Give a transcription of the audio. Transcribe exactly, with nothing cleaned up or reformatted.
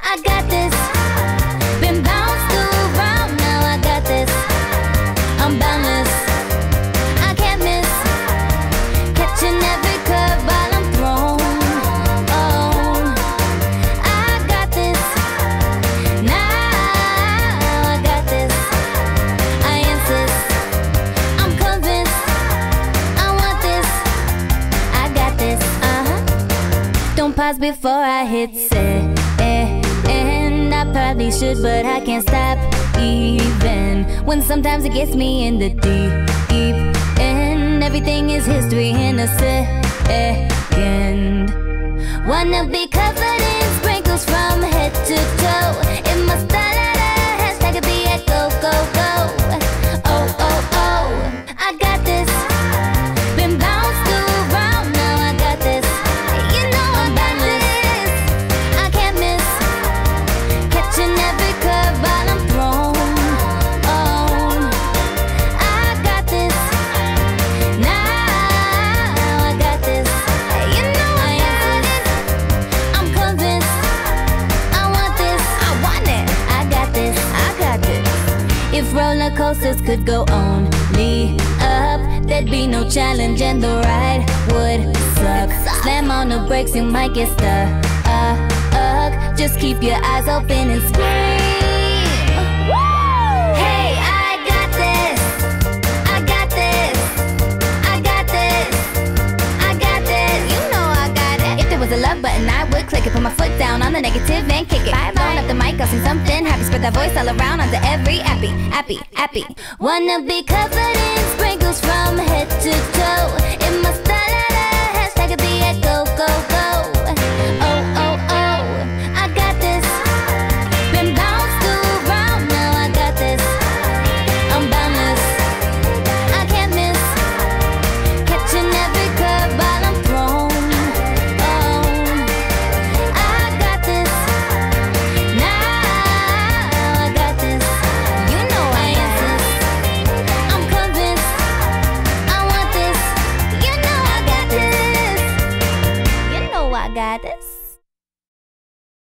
I got this. Been bounced around, now I got this. I'm boundless, I can't miss. Catching every curve while I'm thrown. Oh, I got this. Now I got this. I insist, I'm convinced. I want this. I got this. Uh-huh. Don't pause before I hit send. And I probably should, but I can't stop even when sometimes it gets me in the deep end. Everything is history in a second. Wanna be covered in sprinkles from head to toe. It must start at a hashtag at the echo, go, go. Oh, oh, oh, I got this. Been bounced around, now I got this. You know I got this. I can't miss. Catching every curve while I'm thrown. Oh, I got this. Now I got this. You know I got this. I'm convinced. I want this. I want it. I got this. I got this. If roller coasters could go only up, there'd be no challenge and the ride would suck. Slam on the brakes, you might get stuck. Just keep your eyes open and scream. Hey, I got this. I got this. I got this. I got this. You know I got it. If there was a love button, I would click it. Put my foot down on the negative and kick it. Bye bye. Up the mic, I'll sing something happy. Spread that voice all around onto every appy, appy, appy. Wanna be covered in sprinkles from head to toe.